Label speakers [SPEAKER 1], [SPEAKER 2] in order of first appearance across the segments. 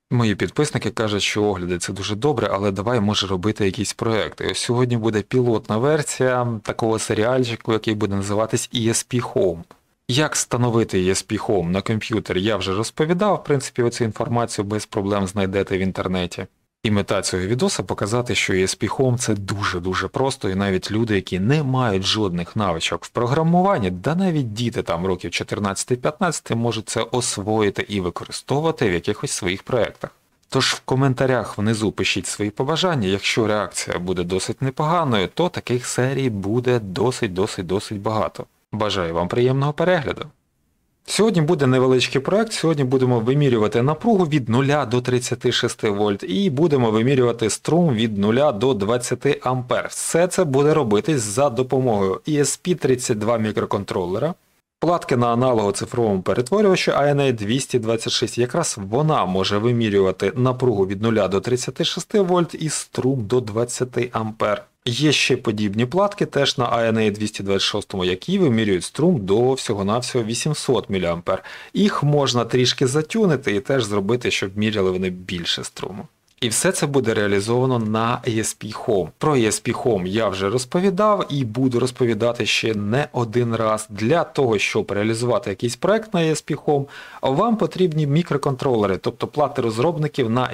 [SPEAKER 1] Мої підписники кажуть, що огляди це дуже добре, але давай може робити якісь проекти. Ось сьогодні буде пілотна версія такого серіальчику, який буде називатись ESP Home. Як встановити ESP Home на комп'ютер, я вже розповідав, в принципі, оцю інформацію без проблем знайдете в інтернеті. І мета цього відоса показати, що ESP Home це дуже-дуже просто, і навіть люди, які не мають жодних навичок в програмуванні, да навіть діти там років 14-15 можуть це освоїти і використовувати в якихось своїх проєктах. Тож в коментарях внизу пишіть свої побажання, якщо реакція буде досить непоганою, то таких серій буде досить багато. Бажаю вам приємного перегляду! Сьогодні буде невеличкий проект, сьогодні будемо вимірювати напругу від 0 до 36 вольт і будемо вимірювати струм від 0 до 20 ампер. Все це буде робитись за допомогою ESP32 мікроконтролера, платки на аналого-цифровому перетворювачі ANA226. Якраз вона може вимірювати напругу від 0 до 36 вольт і струм до 20 ампер. Є ще подібні платки, теж на ANA226, які вимірюють струм до всього-навсього 800 мА. Їх можна трішки затюнити і теж зробити, щоб міряли вони більше струму. І все це буде реалізовано на ESP Home. Про ESP Home я вже розповідав і буду розповідати ще не один раз. Для того, щоб реалізувати якийсь проект на ESP Home, вам потрібні мікроконтролери, тобто плати розробників на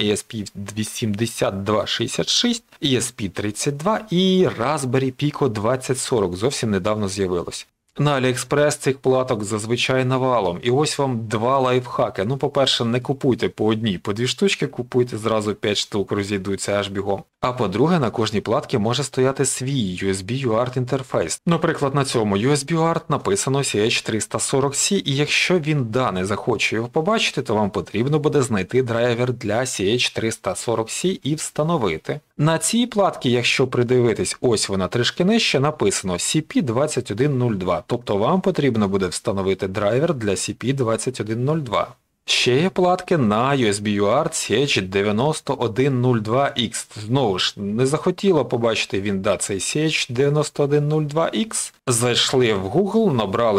[SPEAKER 1] ESP8266, ESP32 і Raspberry Pico 2040, зовсім недавно з'явилось. На AliExpress цих платок зазвичай навалом. І ось вам два лайфхаки. Ну, по-перше, не купуйте по одній, по дві штучки, купуйте зразу 5 штук, розійдуться аж бігом. А по-друге, на кожній платці може стояти свій USB UART інтерфейс. Наприклад, на цьому USB UART написано CH340C, і якщо він не захоче його побачити, то вам потрібно буде знайти драйвер для CH340C і встановити. На цій платці, якщо придивитись, ось вона трішки нижче, написано CP2102, тобто вам потрібно буде встановити драйвер для CP2102. Ще є платки на USB UART CH9102X. Знову ж, не захотіло побачити він цей CH9102X. Зайшли в Google, набрали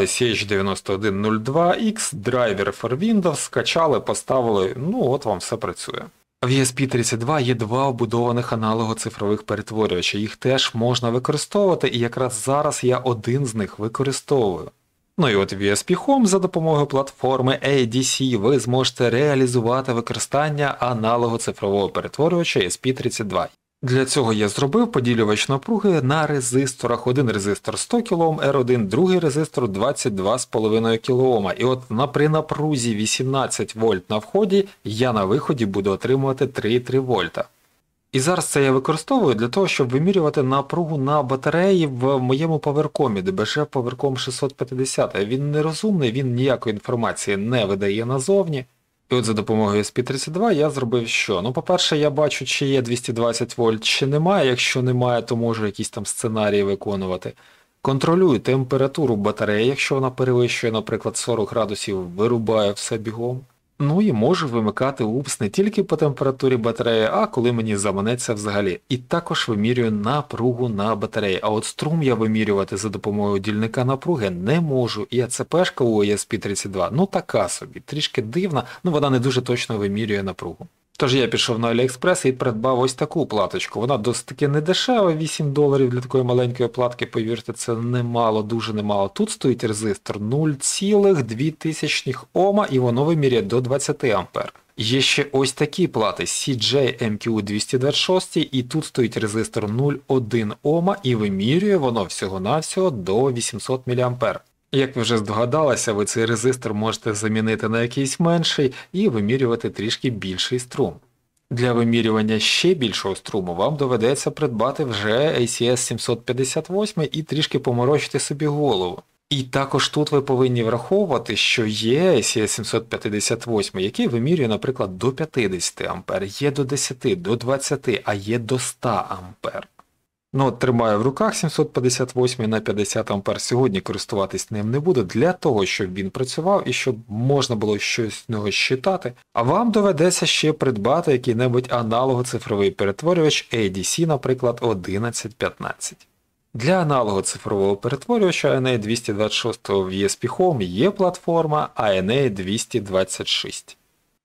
[SPEAKER 1] CH9102X, драйвер for Windows, скачали, поставили, ну от вам все працює. В ESP32 є два вбудованих аналого-цифрових перетворювача, їх теж можна використовувати, і якраз зараз я один з них використовую. Ну і от в ESP Home за допомогою платформи ADC ви зможете реалізувати використання аналого-цифрового перетворювача ESP32. Для цього я зробив поділювач напруги на резисторах. Один резистор 100 кОм R1, другий резистор 22,5 кОм. І от при напрузі 18 вольт на вході я на виході буду отримувати 3,3 вольта. І зараз це я використовую для того, щоб вимірювати напругу на батареї в моєму паверкомі, DBG Powercom 650. Він нерозумний, він ніякої інформації не видає назовні. І от за допомогою ESP32 я зробив що? Ну, по-перше, я бачу, чи є 220 вольт, чи немає. Якщо немає, то можу якісь там сценарії виконувати. Контролюю температуру батареї, якщо вона перевищує, наприклад, 40 градусів, вирубаю все бігом. Ну і можу вимикати упс не тільки по температурі батареї, а коли мені заманеться взагалі. І також вимірюю напругу на батареї. А от струм я вимірювати за допомогою дільника напруги не можу. І АЦПшка у ESP32, ну така собі, трішки дивна, ну вона не дуже точно вимірює напругу. Тож я пішов на AliExpress і придбав ось таку платочку. Вона досить таки не дешева, $8 для такої маленької платки, повірте, це немало, дуже немало. Тут стоїть резистор 0,2 Ом і воно виміряє до 20 ампер. Є ще ось такі плати CJ-MQ226 і тут стоїть резистор 0,1 Ом і вимірює воно всього-навсього до 800 мА. Як ви вже здогадалися, ви цей резистор можете замінити на якийсь менший і вимірювати трішки більший струм. Для вимірювання ще більшого струму вам доведеться придбати вже ACS 758 і трішки поморочити собі голову. І також тут ви повинні враховувати, що є ACS 758, який вимірює, наприклад, до 50 А, є до 10, до 20, а є до 100 А. Ну от тримаю в руках 758 на 50 А, сьогодні користуватись ним не буду, для того, щоб він працював і щоб можна було щось з нього считати. А вам доведеться ще придбати який-небудь аналого-цифровий перетворювач ADC, наприклад, 1115. Для аналого-цифрового перетворювача ANA226 в ESP Home є платформа ANA226.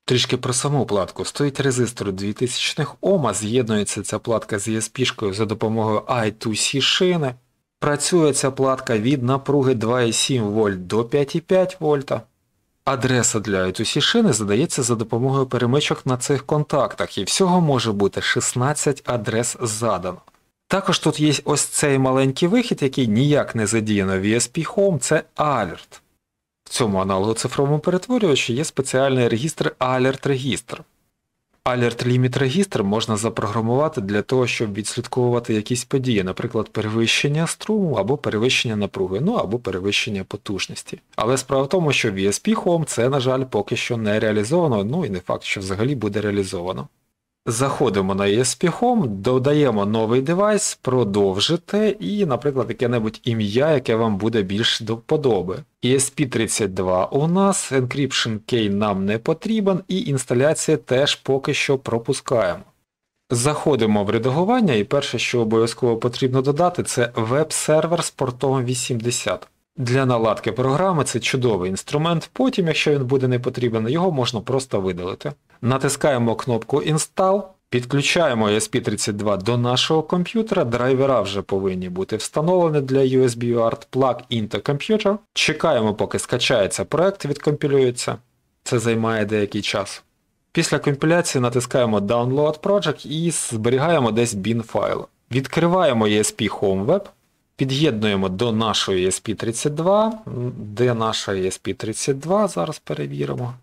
[SPEAKER 1] Трішки про саму платку. Стоїть резистор 2000 Ома, з'єднується ця платка з ESP-шкою за допомогою I2C шини. Працює ця платка від напруги 2,7 вольт до 5,5 вольта. Адреса для I2C шини задається за допомогою перемичок на цих контактах, і всього може бути 16 адрес задано. Також тут є ось цей маленький вихід, який ніяк не задіяно в ESP Home, це Alert. В цьому аналогоцифровому перетворювачі є спеціальний регістр Alert-регістр. Alert-ліміт-регістр можна запрограмувати для того, щоб відслідковувати якісь події, наприклад, перевищення струму або перевищення напруги, або перевищення потужності. Але справа в тому, що в ESP Home це, на жаль, поки що не реалізовано, і не факт, що взагалі буде реалізовано. Заходимо на ESP Home, додаємо новий девайс, продовжити і, наприклад, яке-небудь ім'я, яке вам буде більш до вподоби. ESP32 у нас, Encryption Key нам не потрібен і інсталяція теж поки що пропускаємо. Заходимо в редагування і перше, що обов'язково потрібно додати, це веб-сервер з портом 80. Для наладки програми це чудовий інструмент, потім, якщо він буде не потрібен, його можна просто видалити. Натискаємо кнопку Install, підключаємо ESP32 до нашого комп'ютера, драйвера вже повинні бути встановлені для USB UART, Plug into Computer. Чекаємо, поки скачається проект, відкомпілюється. Це займає деякий час. Після компіляції натискаємо Download Project і зберігаємо десь bin файл. Відкриваємо ESP Home Web. Під'єднуємо до нашої ESP32. Де наша ESP32? Зараз перевіримо.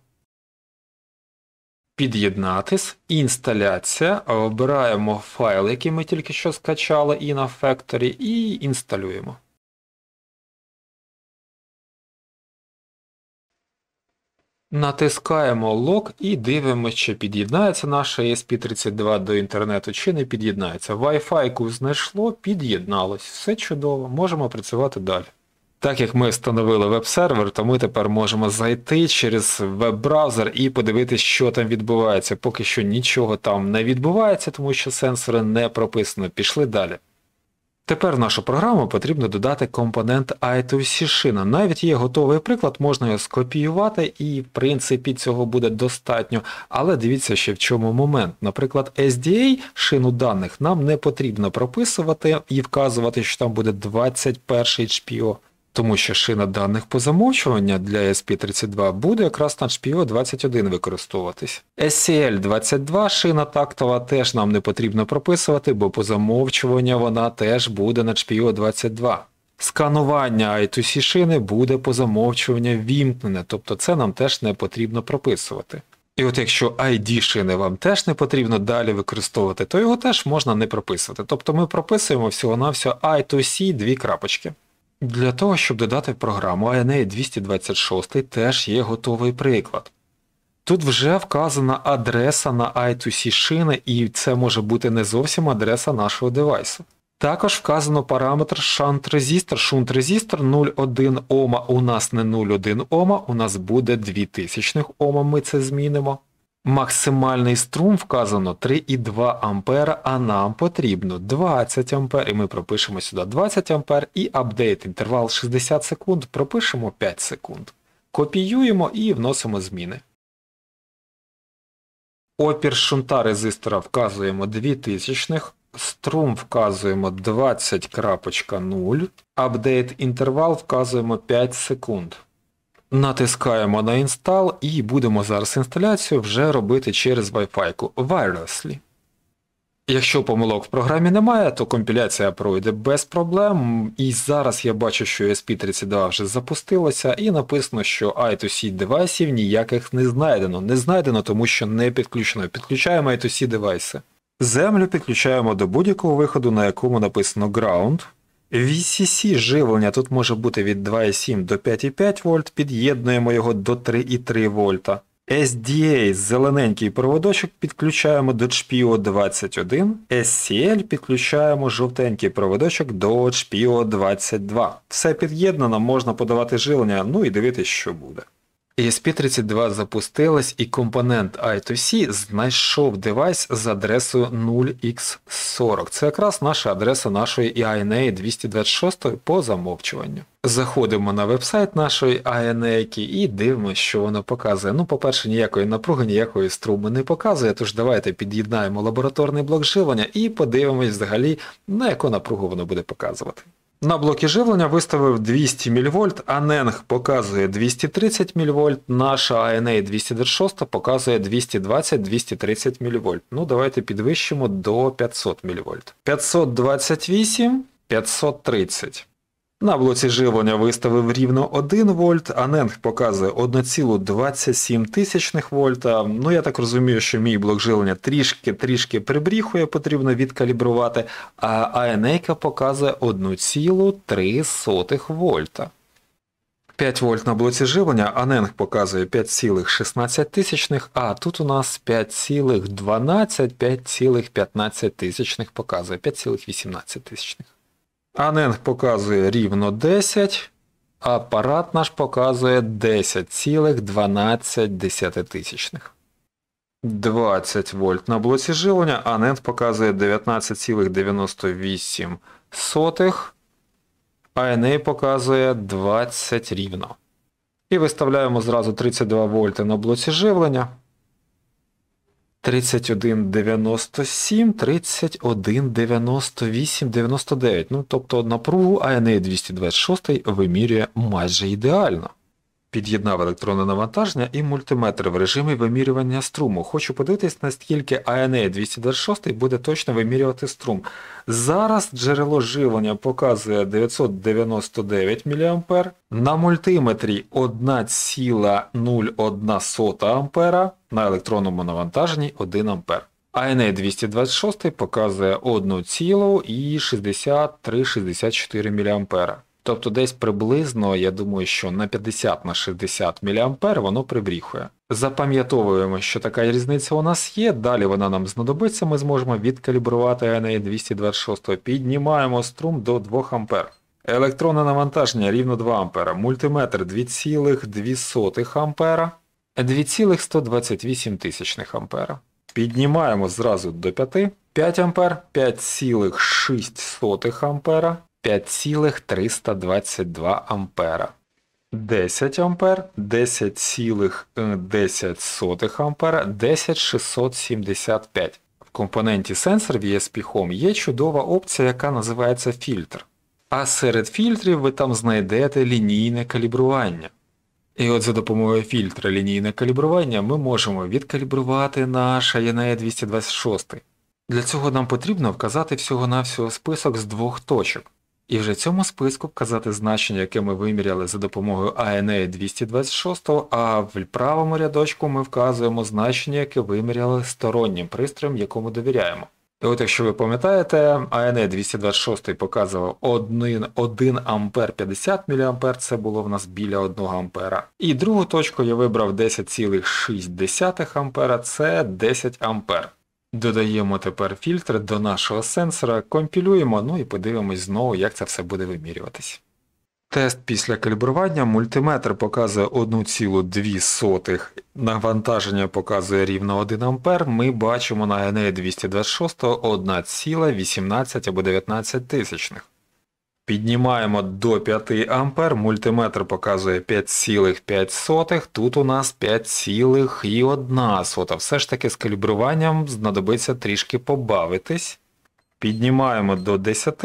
[SPEAKER 1] Під'єднатись. Інсталяція. Обираємо файл, який ми тільки що скачали, і на Factory, і інсталюємо. Натискаємо Log і дивимося, чи під'єднається наша ESP32 до інтернету, чи не під'єднається. Wi-Fi знайшло, під'єдналось. Все чудово, можемо працювати далі. Так як ми встановили веб-сервер, то ми тепер можемо зайти через веб-браузер і подивитися, що там відбувається. Поки що нічого там не відбувається, тому що сенсори не прописано. Пішли далі. Тепер в нашу програму потрібно додати компонент I2C шина. Навіть є готовий приклад, можна його скопіювати і в принципі цього буде достатньо. Але дивіться ще в чому момент. Наприклад, SDA шину даних нам не потрібно прописувати і вказувати, що там буде 21 HPO. Тому що шина даних по замовчуванню для ESP32 буде якраз на HPO 21 використовуватись. SCL22 шина тактова теж нам не потрібно прописувати, бо по замовчуванню вона теж буде на HPO 22. Сканування I2C шини буде по замовчуванню вімкнене, тобто це нам теж не потрібно прописувати. І от якщо ID шини вам теж не потрібно далі використовувати, то його теж можна не прописувати. Тобто ми прописуємо всього-навсього I2C 2 крапочки. Для того, щоб додати в програму INA 226 теж є готовий приклад. Тут вже вказана адреса на I2C шини, і це може бути не зовсім адреса нашого девайсу. Також вказано параметр shunt-резистор. Shunt-резистор 0,1 Ома у нас не 0,1 Ома, у нас буде 2000 Ома, ми це змінимо. Максимальний струм вказано 3,2 А, а нам потрібно 20 А, і ми пропишемо сюди 20 А, і апдейт інтервал 60 секунд, пропишемо 5 секунд. Копіюємо і вносимо зміни. Опір шунта резистора вказуємо 2000, струм вказуємо 20.0, апдейт інтервал вказуємо 5 секунд. Натискаємо на Install і будемо зараз інсталяцію вже робити через Wi-Fi wirelessly. Якщо помилок в програмі немає, то компіляція пройде без проблем. І зараз я бачу, що ESP32 вже запустилося і написано, що I2C девайсів ніяких не знайдено. Не знайдено, тому що не підключено. Підключаємо I2C девайси. Землю підключаємо до будь-якого виходу, на якому написано Ground. VCC живлення тут може бути від 2,7 до 5,5 вольт, під'єднуємо його до 3,3 вольта. SDA зелененький проводочок підключаємо до HPO 21, SCL підключаємо жовтенький проводочок до HPO 22. Все під'єднано, можна подавати живлення, і дивитись, що буде. ESP32 запустилась і компонент I2C знайшов девайс з адресою 0x40. Це якраз наша адреса нашої INA 226 по замовчуванню. Заходимо на веб-сайт нашої INA і дивимося, що воно показує. Ну, по-перше, ніякої напруги, ніякої струму не показує, тож давайте під'єднаємо лабораторний блок живлення і подивимось взагалі, на яку напругу воно буде показувати. На блокі живлення виставив 200 мВ, а NENG показує 230 мВ, наша INA 226 показує 220-230 мВ. Ну, давайте підвищимо до 500 мВ. 528, 530. На блоці живлення виставив рівно 1 вольт, а NENG показує 1,27 вольта. Ну, я так розумію, що мій блок живлення трішки прибріхує, потрібно відкалібрувати, а INA показує 1,3 вольта. 5 вольт на блоці живлення, а NENG показує 5,16, а тут у нас 5,12-5,15 показує, 5,18. А NENG показує рівно 10, а апарат наш показує 10,12. 20 вольт на блоці живлення, а NENG показує 19,98, а INA показує 20 рівно. І виставляємо зразу 32 вольти на блоці живлення. 31,97, 31,98, 99. Ну, тобто напругу INA 226 вимірює майже ідеально. Під'єднав електронне навантаження і мультиметр в режимі вимірювання струму. Хочу подивитись, наскільки INA 226 буде точно вимірювати струм. Зараз джерело живлення показує 999 мА, на мультиметрі 1,01 А, на електронному навантаженні 1 А. INA 226 показує 1,63-64 мА. Тобто десь приблизно, я думаю, що на 50-60 мА воно прибріхує. Запам'ятовуємо, що така різниця у нас є, далі вона нам знадобиться, ми зможемо відкалібрувати INA 226, піднімаємо струм до 2 А. Електронне навантаження рівно 2 А, мультиметр 2,2 А, 2,128 А. Піднімаємо зразу до 5, 5 А, 5,6 А, 5,322 ампера. 10 ампер, 10,10 ампера, 10,675. В компоненті сенсор в ESP Home є чудова опція, яка називається фільтр. А серед фільтрів ви там знайдете лінійне калібрування. І от за допомогою фільтра лінійне калібрування ми можемо відкалібрувати наш INA 226. Для цього нам потрібно вказати всього-навсього список з 2 точок. І вже в цьому списку вказати значення, яке ми виміряли за допомогою INA 226, а в правому рядочку ми вказуємо значення, яке виміряли стороннім пристроєм, якому довіряємо. І от якщо ви пам'ятаєте, INA 226 показував 1 ампер 50 мА, це було в нас біля 1 ампера. І другу точку я вибрав 10,6 ампера, це 10 ампер. Додаємо тепер фільтр до нашого сенсора, компілюємо, ну і подивимось знову, як це все буде вимірюватись. Тест після калібрування. Мультиметр показує 1,2, навантаження показує рівно 1 А, ми бачимо на INA 226 1,18 або 19 тисячних. Піднімаємо до 5 А, мультиметр показує 5,5, тут у нас 5,1. Все ж таки з калібруванням знадобиться трішки побавитись. Піднімаємо до 10,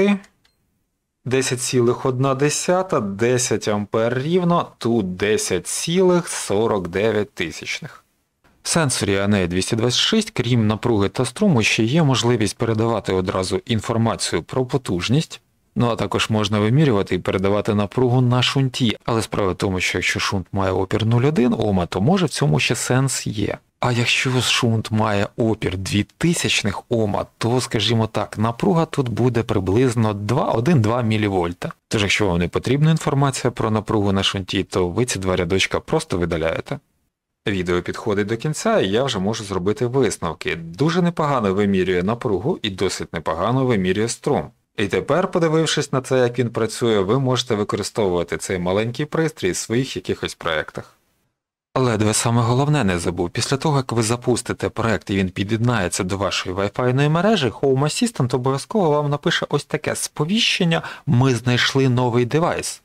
[SPEAKER 1] 10,1, 10 А рівно, тут 10,49 тисячних. В сенсорі INA 226, крім напруги та струму, ще є можливість передавати одразу інформацію про потужність. Ну а також можна вимірювати і передавати напругу на шунті. Але справа в тому, що якщо шунт має опір 0,1 Ома, то може в цьому ще сенс є. А якщо шунт має опір 2000 Ома, то, скажімо так, напруга тут буде приблизно 1-2 мВ. Тож якщо вам не потрібна інформація про напругу на шунті, то ви ці 2 рядочка просто видаляєте. Відео підходить до кінця, і я вже можу зробити висновки. Дуже непогано вимірює напругу і досить непогано вимірює струм. І тепер, подивившись на це, як він працює, ви можете використовувати цей маленький пристрій в своїх якихось проєктах. Ледве саме головне не забув. Після того, як ви запустите проект і він під'єднається до вашої Wi-Fi мережі, Home Assistant обов'язково вам напише ось таке сповіщення «Ми знайшли новий девайс».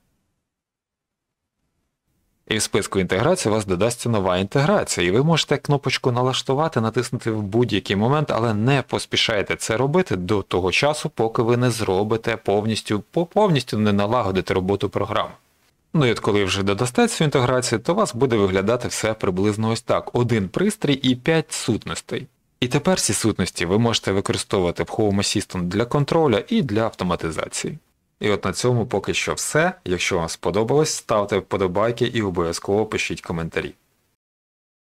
[SPEAKER 1] І в списку інтеграції у вас додасться нова інтеграція, і ви можете кнопочку налаштувати, натиснути в будь-який момент, але не поспішайте це робити до того часу, поки ви не зробите повністю не налагодите роботу програми. Ну і от коли вже додасте цю інтеграцію, то у вас буде виглядати все приблизно ось так. Один пристрій і 5 сутностей. І тепер ці сутності ви можете використовувати в Home Assistant для контроля і для автоматизації. І от на цьому поки що все. Якщо вам сподобалось, ставте вподобайки і обов'язково пишіть коментарі.